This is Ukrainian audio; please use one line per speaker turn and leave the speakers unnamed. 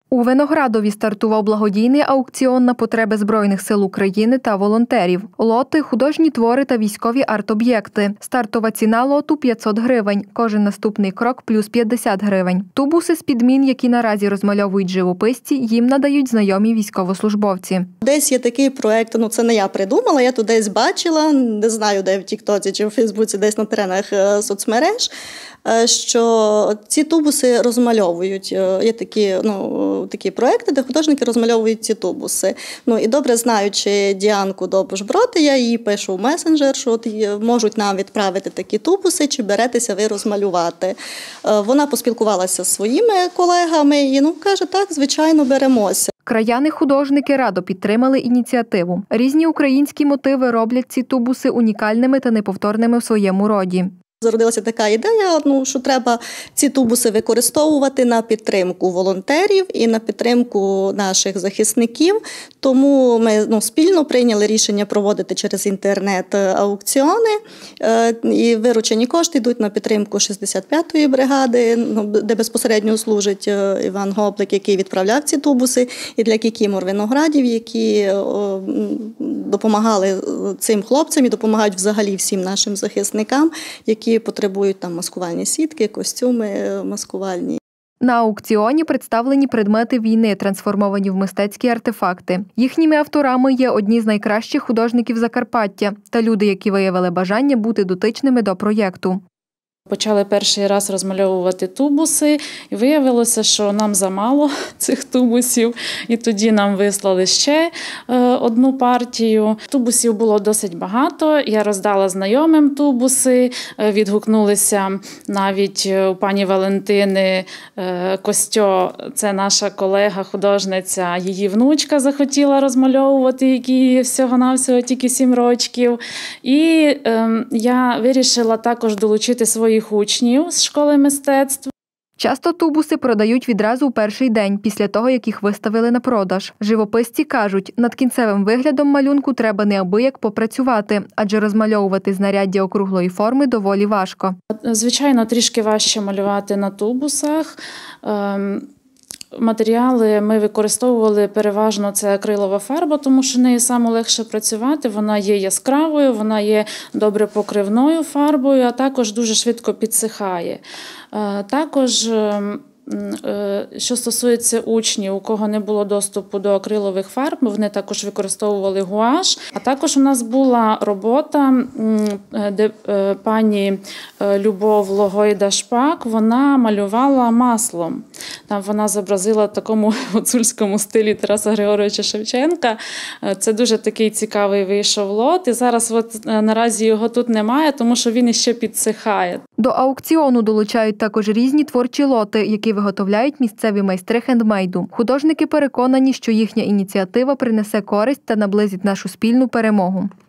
У Виноградові стартував благодійний аукціон на потреби Збройних сил України та волонтерів. Лоти, художні твори та військові арт-об'єкти. Стартова ціна лоту – 500 гривень. Кожен наступний крок – плюс 50 гривень. Тубуси з-під мін, які наразі розмальовують живописці, їм надають знайомі військовослужбовці.
Десь є такий проєкт, це не я придумала, я тут десь бачила, не знаю, де в Тіктоці чи в Фейсбуці, десь на теренах соцмереж, що ці тубуси розмальовують. Є такі проекти, де художники розмальовують ці тубуси. І добре знаючи Діанку Добуш-Броти, я їй пишу в месенджер, що можуть нам відправити такі тубуси, чи беретеся ви розмалювати. Вона поспілкувалася зі своїми колегами і каже, так, звичайно, беремося.
Краяни-художники радо підтримали ініціативу. Різні українські мотиви роблять ці тубуси унікальними та неповторними в своєму роді.
Зародилася така ідея, що треба ці тубуси використовувати на підтримку волонтерів і на підтримку наших захисників. Тому ми спільно прийняли рішення проводити через інтернет аукціони. І виручені кошти йдуть на підтримку 65-ї бригади, де безпосередньо служить Іван Гоблик, який відправляв ці тубуси, і для Кікімор Виноградів, які допомагали цим хлопцям і допомагають взагалі всім нашим захисникам, які потребують маскувальні сітки, костюми маскувальні.
На аукціоні представлені предмети війни, трансформовані в мистецькі артефакти. Їхніми авторами є одні з найкращих художників Закарпаття та люди, які виявили бажання бути дотичними до проєкту.
Почали перший раз розмальовувати тубуси, і виявилося, що нам замало цих тубусів, і тоді нам вислали ще одну партію. Тубусів було досить багато, я роздала знайомим тубуси, відгукнулися навіть у пані Валентини Костьо, це наша колега-художниця, її внучка захотіла розмальовувати, якій всього-навсього тільки 7 років. І я вирішила також долучити своїх учнів з школи мистецтв.
Часто тубуси продають відразу у перший день, після того, як їх виставили на продаж. Живописці кажуть, над кінцевим виглядом малюнку треба неабияк попрацювати, адже розмальовувати знаряддя округлої форми доволі важко.
Звичайно, трішки важче малювати на тубусах. Матеріали ми використовували переважно це акрилова фарба, тому що нею саме легше працювати. Вона є яскравою, вона є добре покривною фарбою, а також дуже швидко підсихає. Також, що стосується учнів, у кого не було доступу до акрилових фарб, вони також використовували гуаш. А також у нас була робота, де пані Любов Логойда-Шпак, вона малювала маслом. Там вона зобразила в такому гуцульському стилі Тараса Григоровича Шевченка. Це дуже такий цікавий вийшов лот. І зараз наразі його тут немає, тому що він іще підсихає.
До аукціону долучають також різні творчі лоти, які виготовляють місцеві майстри хендмейду. Художники переконані, що їхня ініціатива принесе користь та наблизить нашу спільну перемогу.